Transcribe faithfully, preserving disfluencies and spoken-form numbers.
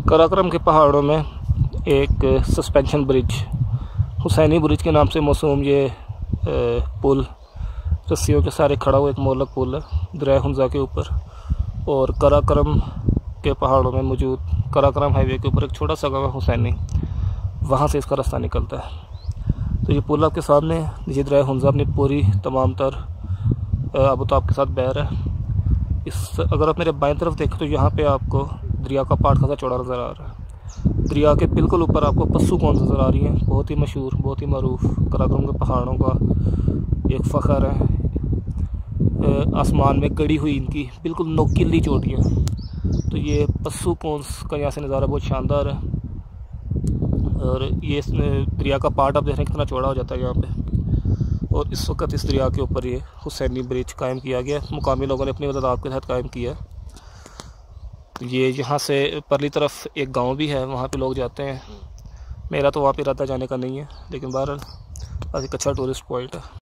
कराकोरम के पहाड़ों में एक सस्पेंशन ब्रिज, हुसैनी ब्रिज के नाम से मौसूम ये पुल, रस्सियों के सारे खड़ा हुआ एक मोलक पुल है दरिया हुंजा के ऊपर। और कराकोरम के पहाड़ों में मौजूद कराकोरम हाईवे के ऊपर एक छोटा सा गाँव है हुसैनी, वहाँ से इसका रास्ता निकलता है। तो ये पुल आपके सामने नीचे दरिया हुंजा अपनी पूरी तमाम तर आबोताब के साथ बह रहा है। इस अगर आप मेरे बाएं तरफ देखें तो यहाँ पे आपको दरिया का पाट खासा चौड़ा नज़र आ रहा है। दरिया के बिल्कुल ऊपर आपको पस्सू कौन नज़र आ रही है, बहुत ही मशहूर, बहुत ही मरूफ कराकोरम के पहाड़ों का एक फ़ख्र है। आसमान में गड़ी हुई इनकी बिल्कुल नोकीली चोटियाँ। तो ये पस्सू कौंस का यहाँ से नज़ारा बहुत शानदार है। और ये दरिया का पार्ट आप देख रहे हैं कितना चौड़ा हो जाता है यहाँ पे। और इस वक्त इस दरिया के ऊपर ये हुसैनी ब्रिज कायम किया गया, मुकामी लोगों ने अपनी मदद के तहत कायम किया। ये यहाँ से परली तरफ एक गांव भी है, वहाँ पे लोग जाते हैं। मेरा तो वहाँ पे इरादा जाने का नहीं है, लेकिन बहरहाल एक अच्छा टूरिस्ट पॉइंट है।